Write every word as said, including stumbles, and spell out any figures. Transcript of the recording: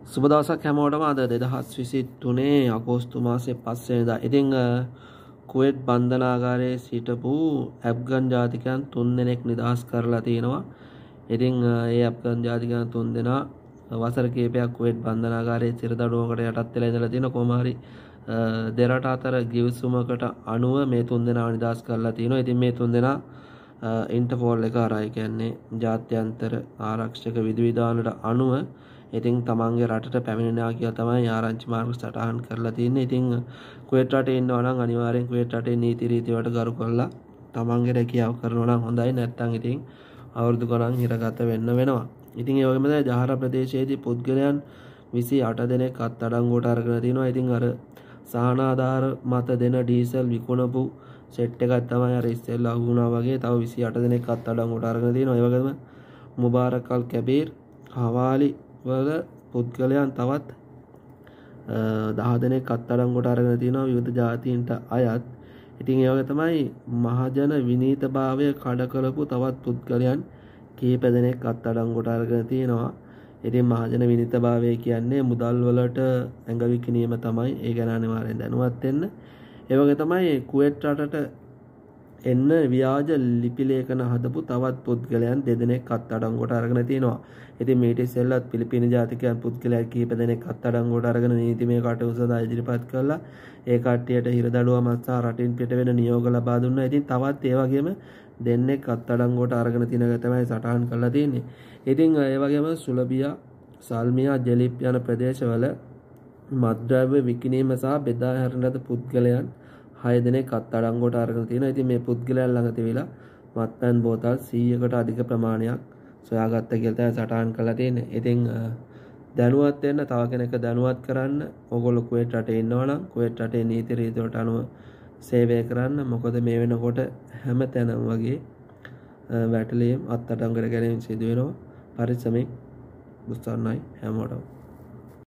සුබ දවසක් හැමෝටම. අද දෙදහස් විසිතුනේ අගෝස්තු මාසේ පස් වෙනිදා. ඉතින් කුවේට් බන්ධනාගාරයේ සිටපු ඇෆ්ගන් ජාතිකයන් තුන්දෙනෙක් නිදහස් කරලා තිනවා. ඉතින් ඒ ඇෆ්ගන් ජාතිකයන් තුන්දෙනා වසර කිහිපයක් කුවේට් බන්ධනාගාරයේ සිරදඬුවමකට යටත් වෙලා ඉඳලා තිනවා. කොහොම හරි දෙරට අතර ගිවිසුමකට අනුව මේ තුන්දෙනා නිදහස් කරලා තිනවා. ඉතින් මේ තුන්දෙනා ඉන්ටර්පෝල් එක හරහා කියන්නේ ජාත්‍යන්තර ආරක්ෂක විධිවිධානට අනුව ඉතින් තමන්ගේ රටට පැමිණෙනවා කියලා තමයි ආරංචි මාර්ග සටහන් කරලා තියෙන්නේ. ඉතින් කුවේට් රටේ ඉන්නවා නම් අනිවාර්යෙන් කුවේට් රටේ නීති රීති වලට ගරු කරලා තමන්ගේ රැකියාව කරනවා නම් හොඳයි. නැත්නම් ඉතින් අවුරුදු ගණන් හිරගත වෙන්න වෙනවා. ඉතින් ඒ වගේම තමයි ජහර ප්‍රදේශයේදී පුද්ගලයන් විසි අට දෙනෙක් අත්අඩංගුවට අරගෙන තිනවා. ඉතින් අර සහන ආධාර මත දෙන ඩීසල් විකුණපු සෙට් එකක් තමයි අර ඉස්සෙල්ලා අහු වුණා වගේ තව විසි අට දෙනෙක් අත්අඩංගුවට අරගෙන තිනවා. ඒ වගේම මුබාරක් අල් කබීර් හවාලි වල පුද්ගලයන් තවත් දහ දෙනෙක් අත්අඩංගුවට අරගෙන තිනවා විවිධ ජාතීන්ට අයත්. ඉතින් ඒ වගේ තමයි මහජන විනීතභාවය කඩ කරපු තවත් පුද්ගලයන් කීප දෙනෙක් අත්අඩංගුවට අරගෙන තිනවා. ඉතින් මහජන විනීතභාවය කියන්නේ මුදල් වලට ඇඟ විකිණීම තමයි. ඒ ගැන අනිවාර්යෙන් දැනුවත් වෙන්න. ඒ වගේ තමයි කුවේට් රටට එන්න ව්‍යාජ ලිපි ලේඛන හදපු තවත් පුද්ගලයන් දෙදෙනෙක් අත්අඩංගුවට අරගෙන තිනවා. ඉතින් මේට ඉස්සෙල්ලත් පිලිපිනි ජාතිකයන් පුද්ගලයන් කීප දෙනෙක් අත්අඩංගුවට අරගෙන නීතිමය කටයුතු සඳහා ඉදිරිපත් කළා. ඒ කට්ටියට හිරදඬුවමක් සහ රටින් පිට වෙන නියෝග ලබා දුන්නා. ඉතින් තවත් ඒ වගේම දෙන්නෙක් අත්අඩංගුවට අරගෙන තින එක තමයි සටහන් කරලා තියෙන්නේ. ඉතින් ඒ වගේම සුලබියා, සල්මියා, ජෙලිප් යන ප්‍රදේශවල මත්ද්‍රව්‍ය විකිණීම සහ බෙදා හැරෙන ලද පුද්ගලයන් හය දෙනෙක් අත්අඩංගුවට අරගෙන තිනවා. ඉතින් මේ පුද්ගලයන් ළඟ තිබිලා මත්පැන් බෝතල් සීයකට අධික ප්‍රමාණයක් සොයාගත්ත කියලා තමයි සටහන් කරලා තියෙන්නේ. ඉතින් දැනුවත් වෙන්න, තව කෙනෙක් දැනුවත් කරන්න ඕගොල්ලෝ කුවේට් රටේ ඉන්නවා නම් කුවේට් රටේ නීති රීති වලට අනුව සේවය කරන්න. මොකද මේ වෙනකොට හැම තැනම වගේ වැටලීම් අත්අඩංගුවට ගැනීම සිදු වෙනවා. පරිස්සමෙන් බුස්සන්නයි හැමෝටම.